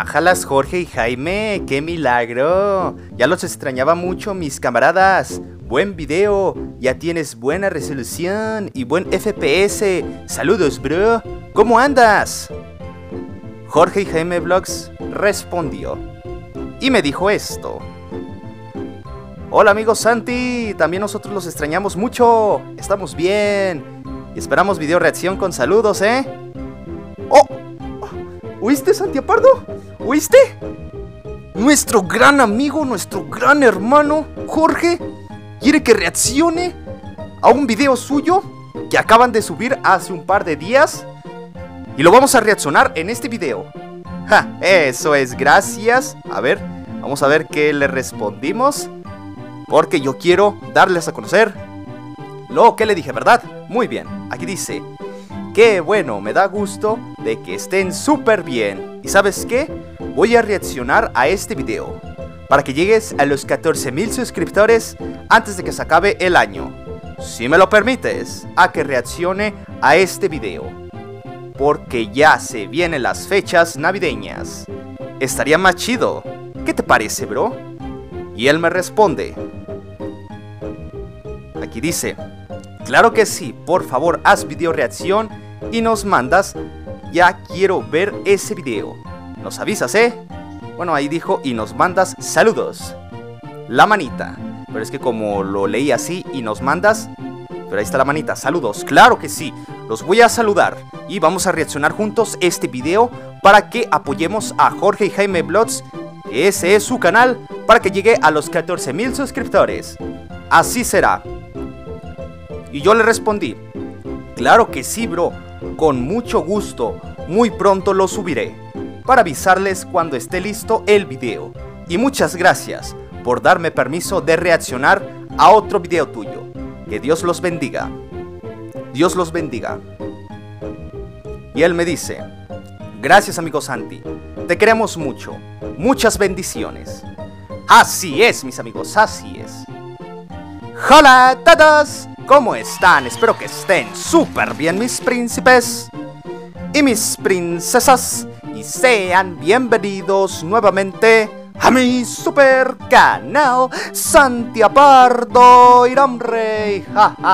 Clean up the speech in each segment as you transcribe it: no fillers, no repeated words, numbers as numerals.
Ájalas, Jorge y Jaime, ¡qué milagro! Ya los extrañaba mucho, mis camaradas. Buen video, ya tienes buena resolución y buen FPS. Saludos, bro. ¿Cómo andas? Jorge y Jaime Vlogs respondió y me dijo esto. Hola amigo Santi, también nosotros los extrañamos mucho. Estamos bien y esperamos video reacción con saludos, ¿eh? ¡Oh! ¿Oíste, Santiapardo? ¿Oíste? Nuestro gran amigo, nuestro gran hermano, Jorge, quiere que reaccione a un video suyo que acaban de subir hace un par de días. Y lo vamos a reaccionar en este video. ¡Ja! Eso es, gracias. A ver, vamos a ver qué le respondimos. Porque yo quiero darles a conocer lo que le dije, ¿verdad? Muy bien, aquí dice: qué bueno, me da gusto de que estén súper bien. ¿Y sabes qué? Voy a reaccionar a este video para que llegues a los 14,000 suscriptores antes de que se acabe el año. Si me lo permites, a que reaccione a este video, porque ya se vienen las fechas navideñas. Estaría más chido. ¿Qué te parece, bro? Y él me responde. Aquí dice: claro que sí, por favor haz video reacción y nos mandas. Ya quiero ver ese video. Nos avisas, ¿eh? Bueno, ahí dijo y nos mandas saludos. La manita. Pero es que como lo leí así y nos mandas. Pero ahí está la manita, saludos. Claro que sí, los voy a saludar. Y vamos a reaccionar juntos este video para que apoyemos a Jorge y Jaime Vlogs. Ese es su canal, para que llegue a los 14,000 suscriptores. Así será. Y yo le respondí: claro que sí, bro, con mucho gusto. Muy pronto lo subiré para avisarles cuando esté listo el video. Y muchas gracias por darme permiso de reaccionar a otro video tuyo. Que Dios los bendiga. Dios los bendiga. Y él me dice: gracias, amigo Santi, te queremos mucho. Muchas bendiciones. Así es, mis amigos, así es. Hola a todos, ¿cómo están? Espero que estén súper bien, mis príncipes y mis princesas, y sean bienvenidos nuevamente a mi super canal Santiapardo Irán Rey.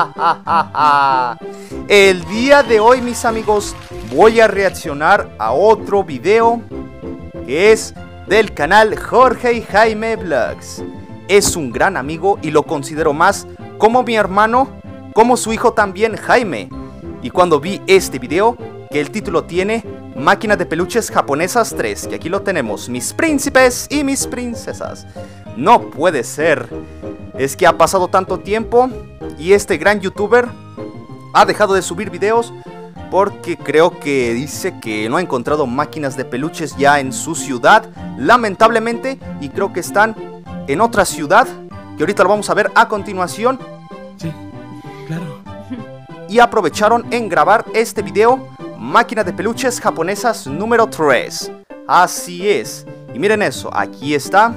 El día de hoy, mis amigos, voy a reaccionar a otro video que es del canal Jorge y Jaime Vlogs. Es un gran amigo y lo considero más como mi hermano, como su hijo también, Jaime. Y cuando vi este video, que el título tiene Máquina de Peluches Japonesas 3, que aquí lo tenemos, mis príncipes y mis princesas. No puede ser. Es que ha pasado tanto tiempo y este gran youtuber ha dejado de subir videos porque creo que dice que no ha encontrado máquinas de peluches ya en su ciudad, lamentablemente, y creo que están en otra ciudad, que ahorita lo vamos a ver a continuación. Sí, claro. Y aprovecharon en grabar este video, Máquina de Peluches Japonesas número 3. Así es. Y miren eso, aquí está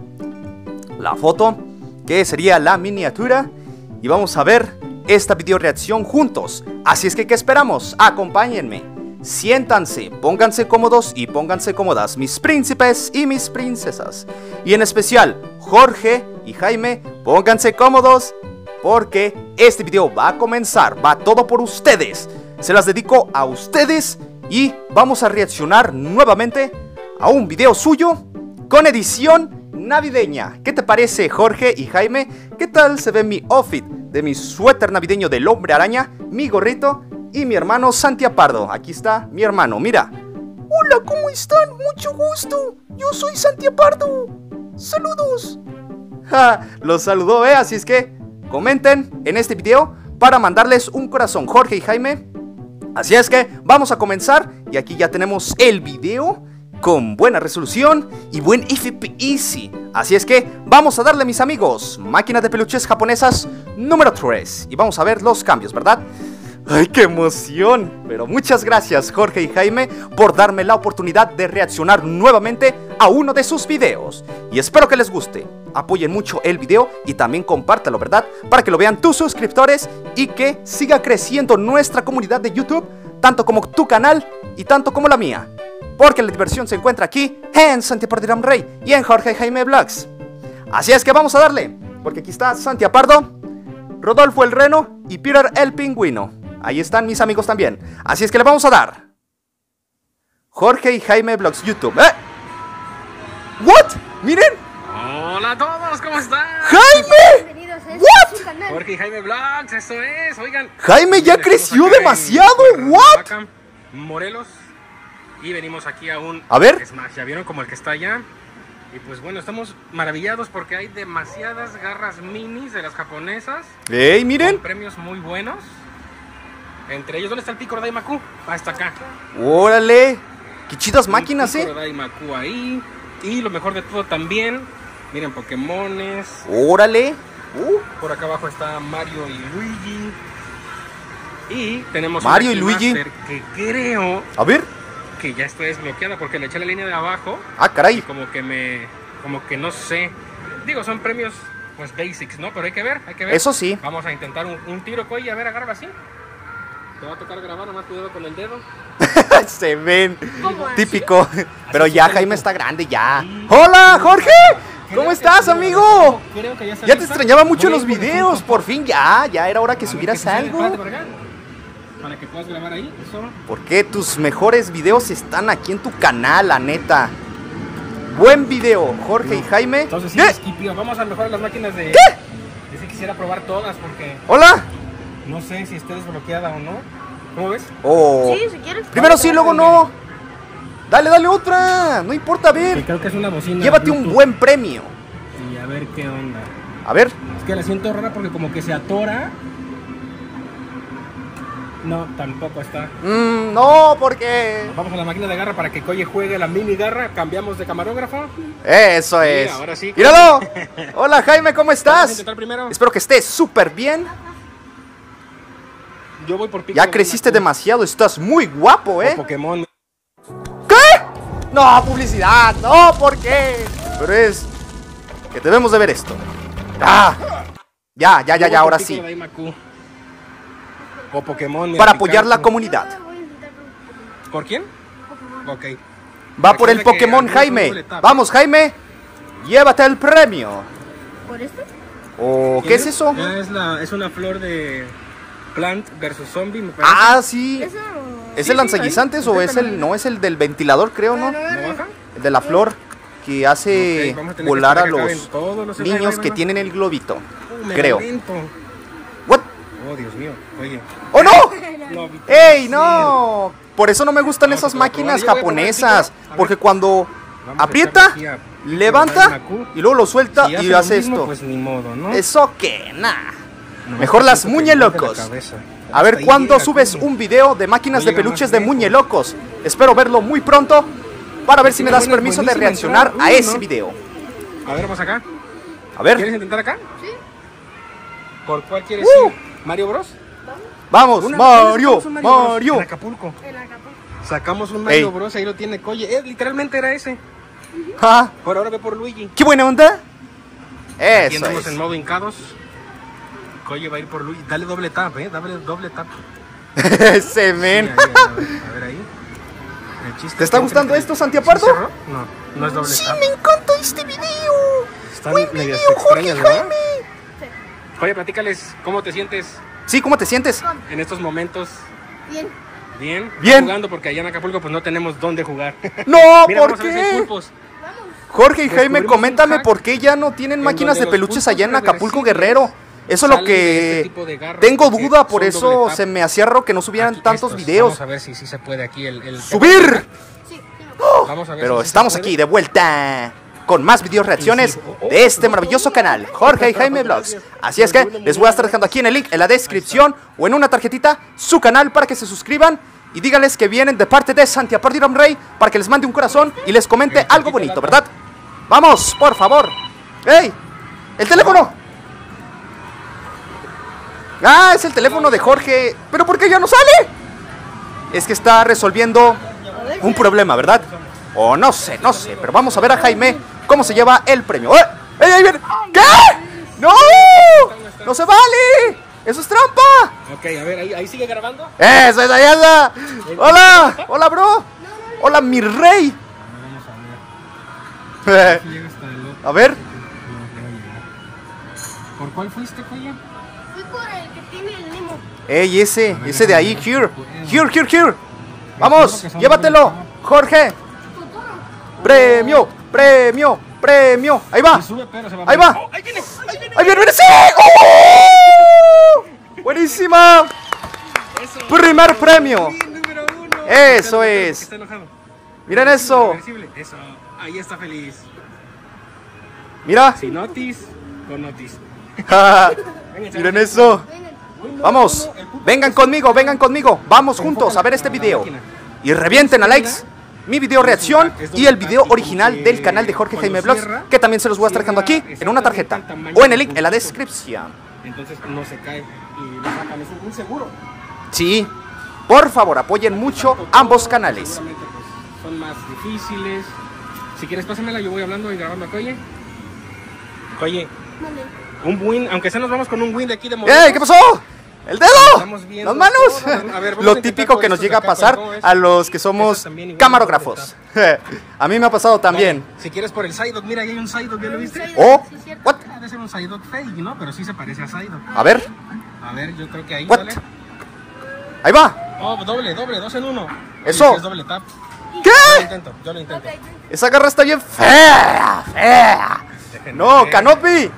la foto, que sería la miniatura. Y vamos a ver esta video reacción juntos. Así es que, ¿qué esperamos? Acompáñenme. Siéntanse, pónganse cómodos y pónganse cómodas, mis príncipes y mis princesas. Y en especial, Jorge y Jaime, pónganse cómodos, porque este video va a comenzar, va todo por ustedes. Se las dedico a ustedes y vamos a reaccionar nuevamente a un video suyo con edición navideña. ¿Qué te parece, Jorge y Jaime? ¿Qué tal se ve mi outfit de mi suéter navideño del Hombre Araña, mi gorrito y mi hermano Santiapardo? Aquí está mi hermano, mira. Hola, ¿cómo están? Mucho gusto. Yo soy Santiapardo. Saludos. Ja, los saludó, así es que comenten en este video para mandarles un corazón, Jorge y Jaime. Así es que vamos a comenzar. Y aquí ya tenemos el video con buena resolución y buen FPS. Así es que vamos a darle, mis amigos, Máquina de Peluches Japonesas número 3. Y vamos a ver los cambios, ¿verdad? ¡Ay, qué emoción! Pero muchas gracias, Jorge y Jaime, por darme la oportunidad de reaccionar nuevamente a uno de sus videos. Y espero que les guste. Apoyen mucho el video y también compártelo, ¿verdad? Para que lo vean tus suscriptores y que siga creciendo nuestra comunidad de YouTube, tanto como tu canal y tanto como la mía. porque la diversión se encuentra aquí en Santi Apardo Iram Rey y en Jorge Jaime Vlogs. Así es que vamos a darle, porque aquí está Santi Apardo, Rodolfo el Reno y Peter el Pingüino. Ahí están mis amigos también. Así es que le vamos a dar Jorge y Jaime Vlogs YouTube. ¿What? Miren. Hola a todos, ¿cómo están? ¡Jaime! ¿What? Jorge y Jaime Vlogs, eso es, oigan. Jaime ya creció demasiado, ¿what? Morelos. Y venimos aquí a un A ver. Smash, ¿ya vieron como el que está allá? Y pues bueno, estamos maravillados porque hay demasiadas garras minis de las japonesas. ¡Ey, miren! Con premios muy buenos. Entre ellos, ¿dónde está el Picoro Daimaku? Ah, está acá. ¡Órale! ¡Qué chidas máquinas, Picoro Daimaku ahí. Y lo mejor de todo también, miren, Pokémones. ¡Órale! Por acá abajo está Mario y Luigi. Y tenemos Mario una y Luigi. Keymaster que creo A ver. que ya está desbloqueada porque le eché la línea de abajo. ¡Ah, Y caray! como que no sé. Digo, son premios pues basics, ¿no? Pero hay que ver, Eso sí. Vamos a intentar un tiro, Coy, a ver, agarra así. Te va a tocar grabar, nomás cuidado con el dedo. Se ven. ¿Cómo así? Típico. Pero Así ya está, Jaime hijo. está grande, ya. Sí. ¡Hola, Jorge! Creo ¿Cómo que estás, sí, amigo? creo que ya Ya te extrañaba mucho en los Voy a ir videos. por Por fin ya era hora que A ver subieras qué sucede. algo. Párate por acá, para que puedas grabar ahí, eso. Porque tus mejores videos están aquí en tu canal, la neta. Buen video, Jorge y Jaime. Entonces sí, ¿Qué? Skipio, vamos a mejorar las máquinas de... ¿Qué? Yo sí quisiera probar todas porque Hola. no sé si esté desbloqueada o no. ¿Cómo ves? Oh. Sí, si quieres. Primero sí, luego no. Dale otra. No importa, a Sí, ver. creo que es una bocina. Llévate un Bluetooth. buen premio. Y a ver qué onda. A ver. Es que la siento rara porque como que se atora. No, tampoco está. No, porque... Vamos a la máquina de garra para que Coye juegue la mini garra. Cambiamos de camarógrafo. Eso es. ahora sí. ¡Míralo! Hola, Jaime, ¿cómo Vamos a estás? intentar primero. Espero que estés súper bien. Yo voy por Pico. Ya creciste demasiado, estás muy guapo, ¿eh? Pokémon. ¿Qué? No, publicidad, no, ¿por qué? Pero es que debemos de ver esto. Ya, Yo voy por ahora Pico sí. Daimaku. O Pokémon. mira, Para apoyar la Pikachu. comunidad. Voy a intentar con ¿Por quién? Pokémon. Ok. Va por el Recuerda que Pokémon, algunos Jaime. doble tap. Vamos, Jaime. Llévate el premio. ¿Por este? ¿O qué es eso? Es una flor de Plant versus Zombie, me parece. Ah, sí. ¿Eso? ¿Es el lanzaguisantes o es el... No, es el del ventilador, creo, ¿no? ¿No baja? El de la flor que hace Ok, vamos a tener que volar a esperar que los acaben todos los niños slimes, que ¿no? tienen el globito. Mega Creo. lento. ¿What? Oh, Dios mío. Oye. ¡Oh, no! No, ¡Ey, no! Por eso no me gustan Vamos esas a probar. máquinas Yo voy a probar el japonesas. Pico. A ver. Porque cuando Vamos a aprieta, echarle aquí a Pico levanta Daimaku. y luego lo suelta Si y lo hace mismo, esto. Pues ni modo, ¿no? Eso que, nah. Nomás Mejor que las siento que me duele la muñelocos. cabeza. A ver Hasta ahí cuándo llega, subes coño. un video de máquinas No de llega peluches más de lejos. muñelocos. Espero verlo muy pronto para ver si me das Buena, permiso de buenísima reaccionar entrada. a Uy, ese no. video. A ver, vamos acá. A ver, ¿Quieres intentar acá? Sí. ¿Por cuál quieres ir? ¿Mario Bros? vamos, Una- Mario, sacamos un Bros Mario. En Acapulco. En Acapulco. Sacamos un Mario Ey. Bros, ahí lo tiene Coye. Literalmente era ese. Ah, Por ahora ve por Luigi. ¿qué buena onda? Aquí Eso andamos es. en modo hincados. Coye va a ir por Luigi. Dale doble tap, dale doble tap. Se Sí, ven. ahí, a ver ahí. El chiste ¿Te es está que gustando entre- esto, Santi ¿Sí Apardo? cerró? No, no es doble Sí, tap. me encantó este video. Están Buen medias video, Jorge extrañas, ¿verdad? Jaime. Oye, platícales cómo te sientes Sí, ¿cómo te sientes? en estos momentos. Bien. Bien. Bien. Jugando porque allá en Acapulco pues no tenemos dónde jugar. No, Mira, ¿por vamos a ver si hay qué? pulpos. Jorge y Jaime, Descubrimos coméntame un hack por qué ya no tienen en máquinas donde de los peluches pulpos allá en Acapulco, reversibles Guerrero. Eso es lo salen de este que tipo de garras tengo porque duda, por son eso doble tap. se me hacía raro que no subieran Aquí tantos estos. videos. Vamos a ver si sí se puede aquí el ¡Subir! Sí, sí. Vamos a ver Pero si sí estamos se aquí puede. de vuelta con más videos reacciones de este maravilloso canal, Jorge y Jaime Vlogs. Así es que les voy a estar dejando aquí en el link, en la descripción o en una tarjetita, su canal para que se suscriban y díganles que vienen de parte de Santi Apardo Iram Rey para que les mande un corazón y les comente algo bonito, ¿verdad? Vamos, por favor. ¡Ey! ¡El teléfono! Ah, es el teléfono de Jorge. ¿Pero por qué ya no sale? Es que está resolviendo un problema, ¿verdad? O no sé, pero vamos a ver a Jaime cómo se lleva el premio. ¡Eh! ¡Ey, ahí viene! ¿Qué? ¡No! ¡No se vale! ¡Eso es trampa! Ok, a ver, ahí sigue grabando. ¡Eso es, ahí anda! ¡Hola! ¡Hola, bro! No, no, Hola, mi rey. Vamos a ver. Llega hasta el otro. A ver. No, ya llegó. ¿Por cuál fuiste, Coye? Fui por el que tiene el Nemo. Ey, ese de ahí, here. Here. Recuerdo Vamos, que son llévatelo, Jorge. Futuro. Premio. Ahí va. Sí sube, pero se va a Ahí morir. va. ¡Oh, ahí viene! Ahí viene, sí. ¡Oh! Buenísima. Eso. Primer premio. Sí, número 1. Eso es. Está enojado. Miren eso. Reversible. Eso. Ahí está feliz. Mira. Sin notis, con notis. Miren eso. Vengan. Vamos. Vengan conmigo. Vamos juntos a ver este video. Y revienten a likes mi video reacción y el video original del canal de Jorge Jaime Vlogs, que también se los voy a estar dejando aquí en una tarjeta o en el link en la descripción. Entonces no se cae y lo sacan, es un seguro. Sí, por favor apoyen mucho ambos canales. Seguramente, pues, son más difíciles. Si quieres pásamela, yo voy hablando y grabando a Coye. Coye, Mande. un win, aunque sea nos vamos con un win de aquí de ¡Ey! ¿Qué pasó? ¡El dedo! Estamos viendo ¡Las manos! todo. A ver, vamos a Lo intentar típico con que nos estos llega a de acá, pasar ¿cómo ves? a los que somos Estos también igual, camarógrafos. A mí me ha pasado también. Vale, si quieres por el Psyduck, mira, ahí hay un Psyduck, ¿ya lo viste? Oh, Sí, cierto. what? Debe ser un Psyduck fake, ¿no? Pero sí se parece a Psyduck. A ver, A ver, yo creo que ahí, what? ¿vale? Ahí va. Oh, doble, 2 en 1. Eso. Es doble tap. ¿Qué? Yo lo intento. Ok, Esa garra está bien fea. Déjenme No, ver. Canopy.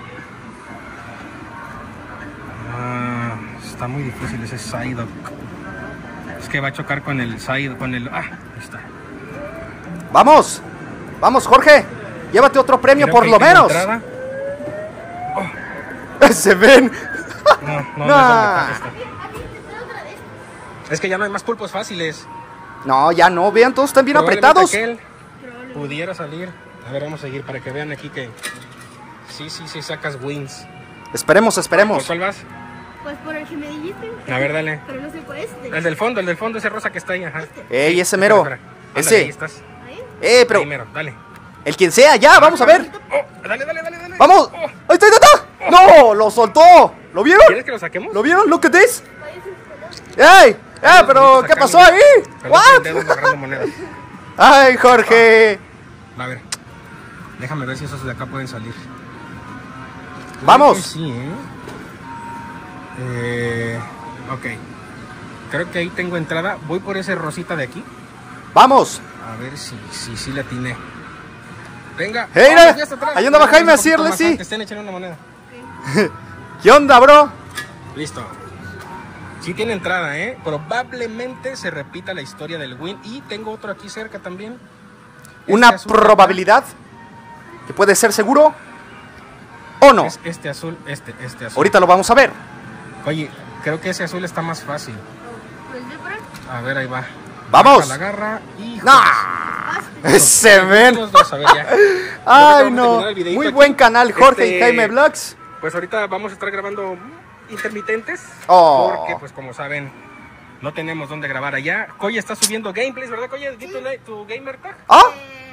Ah, está muy difícil ese Psyduck. Es que va a chocar con el Psyduck, con el... Ah, ahí está. Vamos, Jorge. Llévate otro premio Creo por que lo ahí tengo menos. entrada. Se ven. No es Nah. doble tap esta. Es que ya no hay más pulpos fáciles. No, ya no, vean, todos están bien Probablemente apretados. aquel pudiera salir. A ver, vamos a seguir para que vean aquí que... Sí, sacas wins. Esperemos. ¿Por cuál vas? Pues por el que me dijiste. A ver, dale. Pero no sé cuál es. El del fondo, ese rosa que está ahí, ajá. Ey, ese mero. Espera. Ándale, ahí Ese. estás. Ahí. Pero Ahí mero, dale. el quien sea, ya, vamos a ver. Oh, dale. Vamos. Oh, Ahí está. No, lo soltó. ¿Lo vieron? ¿Quieres que lo saquemos? ¿Lo vieron? Look at this. Parece ¡Ey! Pero ¿qué pasó ahí? Perdón, What? el dedo agarrando monedas. Ay, Jorge. A ver. Déjame ver si esos de acá pueden salir. Vamos. Creo que sí, ok. Creo que ahí tengo entrada. Voy por ese rosita de aquí. Vamos. A ver si la atiné. Venga. Hey, Vamos, mira, ya está atrás. ahí andaba Jaime a Un poquito decirle más sí. antes, Estén echando una moneda. ¿Qué onda, bro? Listo. Sí tiene entrada, Probablemente se repita la historia del win. Y tengo otro aquí cerca también. Una Este azul de acá. probabilidad que puede ser seguro o no. Es este azul, este azul. Ahorita lo vamos a ver. Oye, creo que ese azul está más fácil. pues ve por él. A ver, ahí va. Vamos. Baja la garra y... ¡No! Se ven. Los dos, a ver, ya. Ay, Vamos a no. terminar el videíto Muy aquí. buen canal, Jorge y Jaime Vlogs. Pues ahorita vamos a estar grabando intermitentes. Oh. Porque, pues como saben, no tenemos dónde grabar allá. Coye está subiendo gameplays, ¿verdad, Coye? Di tu gamer tag. ¿Ah?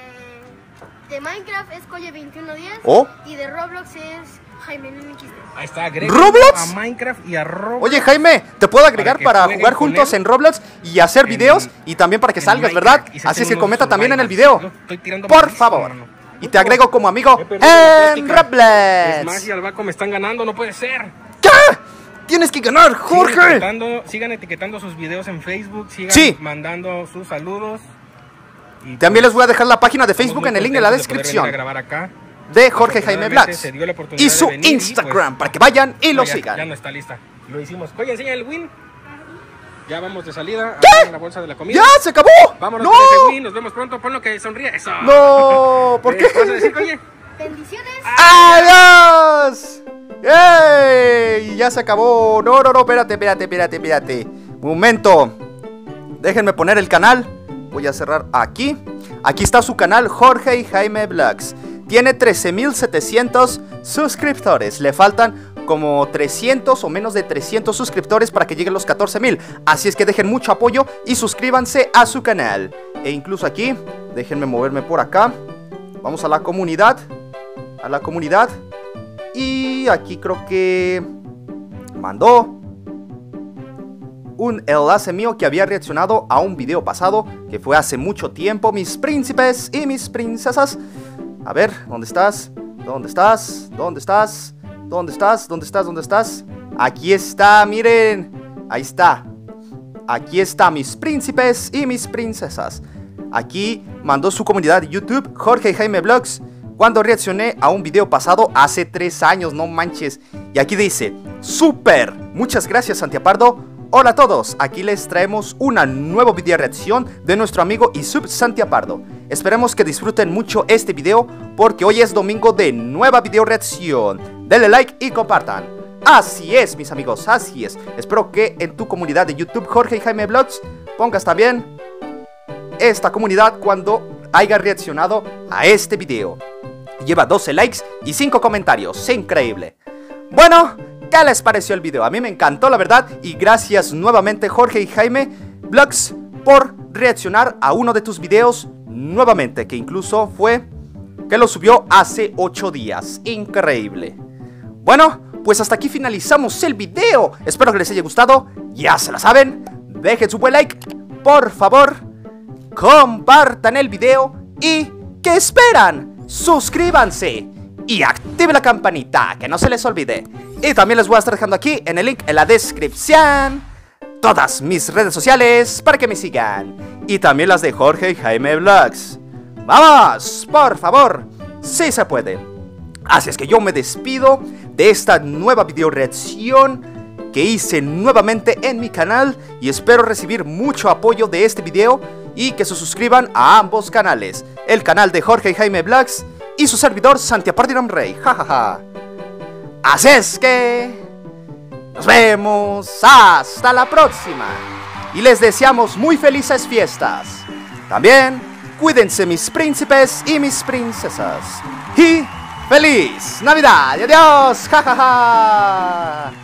De Minecraft es Coye2110. Oh. Y de Roblox es Jaime NXT. Ahí está, agrega ¿Roblox? a Minecraft y a Roblox. Oye, Jaime, te puedo agregar que para jueguen jugar con juntos él en Roblox y hacer en- videos y también para que en salgas, Minecraft. ¿verdad? Y se Así es hacen que unos comenta también en el survivals. video. Estoy tirando Por malísimo, favor. mano. Y te agrego como amigo He perdido la en táctica. Roblox. Es más, y al Baco me están ganando, no puede ser. ¿Qué? Tienes que ganar, Jorge. Sigan etiquetando sus videos en Facebook, sigan Sí. mandando sus saludos. Y También les voy a dejar la página de estamos Facebook muy en el link de la contentos de poder venir a descripción grabar acá. de Jorge Jaime Afortunadamente Vlogs se dio la oportunidad y de su venir y, Instagram pues, para que vayan y lo ya sigan. no está lista. Lo hicimos. Oye, enseña el win. Ya vamos de salida. ¿Qué? Agarra la bolsa de la comida. ¡Ya se acabó! Vámonos ¡No! con ese win. Nos vemos pronto. Ponlo que sonríe. Eso. ¡No! ¿Por qué? ¿Vas a decir, oye? Bendiciones. ¡Adiós! ¡Ey! Ya se acabó. No, espérate. Momento. Déjenme poner el canal. Voy a cerrar aquí. Aquí está su canal, Jorge y Jaime Vlogs. Tiene 13,700 suscriptores. Le faltan como 300 o menos de 300 suscriptores para que lleguen los 14,000. Así es que dejen mucho apoyo y suscríbanse a su canal. E incluso aquí, déjenme moverme por acá. Vamos a la comunidad. Y aquí creo que mandó un enlace mío que había reaccionado a un video pasado, que fue hace mucho tiempo, mis príncipes y mis princesas. A ver, ¿dónde estás? ¿Dónde estás? ¿Dónde estás? ¿Dónde estás? ¿Dónde estás? ¿Dónde estás? Aquí está, miren. Ahí está. Aquí está, mis príncipes y mis princesas. Aquí mandó su comunidad de YouTube, Jorge Jaime Vlogs, cuando reaccioné a un video pasado hace 3 años, no manches. Y aquí dice, ¡súper! Muchas gracias, Santiago Pardo. Hola a todos, aquí les traemos una nueva video reacción de nuestro amigo y sub Santiago Pardo. Esperemos que disfruten mucho este video, porque hoy es domingo de nueva video reacción. Denle like y compartan. Así es, mis amigos, así es. Espero que en tu comunidad de YouTube, Jorge Jaime Vlogs, pongas también esta comunidad cuando haya reaccionado a este video. Lleva 12 likes y 5 comentarios, increíble. Bueno, ¿qué les pareció el video? A mí me encantó, la verdad, y gracias nuevamente, Jorge y Jaime Vlogs, por reaccionar a uno de tus videos nuevamente, que incluso fue que lo subió hace 8 días, increíble. Bueno, pues hasta aquí finalizamos el video. Espero que les haya gustado, ya se la saben, dejen su buen like, por favor, compartan el video y ¿qué esperan? Suscríbanse y activen la campanita, que no se les olvide. Y también les voy a estar dejando aquí en el link en la descripción todas mis redes sociales para que me sigan, y también las de Jorge y Jaime Vlogs. ¡Vamos! Por favor, sí se puede. Así es que yo me despido de esta nueva video reacción que hice nuevamente en mi canal, y espero recibir mucho apoyo de este video y que se suscriban a ambos canales, el canal de Jorge y Jaime Vlogs y su servidor Santiago Pardo Rey, jajaja. Así es que nos vemos hasta la próxima y les deseamos muy felices fiestas. También cuídense, mis príncipes y mis princesas, y ¡feliz Navidad! ¡Y adiós! ¡Ja, ja, ja!